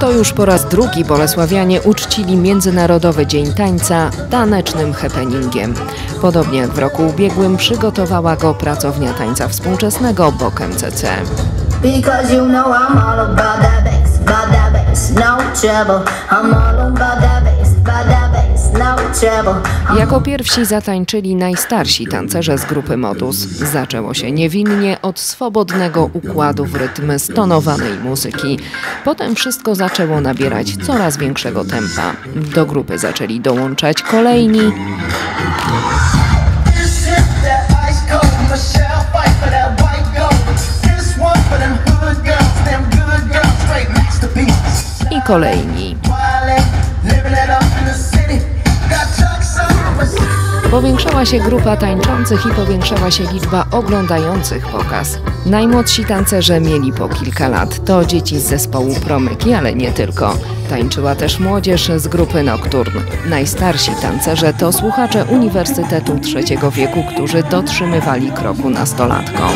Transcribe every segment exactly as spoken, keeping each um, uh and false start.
To już po raz drugi bolesławianie uczcili Międzynarodowy Dzień Tańca tanecznym happeningiem. Podobnie jak w roku ubiegłym przygotowała go pracownia tańca współczesnego Bok M C C. Jako pierwsi zatańczyli najstarsi tancerze z grupy Modus. Zaczęło się niewinnie od swobodnego układu w rytm stonowanej muzyki. Potem wszystko zaczęło nabierać coraz większego tempa. Do grupy zaczęli dołączać kolejni. I kolejni. Powiększała się grupa tańczących i powiększała się liczba oglądających pokaz. Najmłodsi tancerze mieli po kilka lat. To dzieci z zespołu Promyki, ale nie tylko. Tańczyła też młodzież z grupy Nocturne. Najstarsi tancerze to słuchacze Uniwersytetu Trzeciego Wieku, którzy dotrzymywali kroku nastolatkom.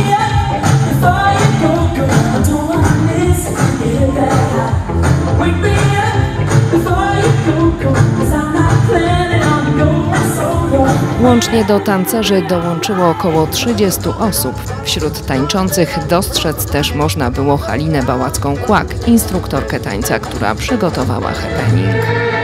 Łącznie do tancerzy dołączyło około trzydziestu osób. Wśród tańczących dostrzec też można było Halinę Bałacką-Kłak, instruktorkę tańca, która przygotowała happening.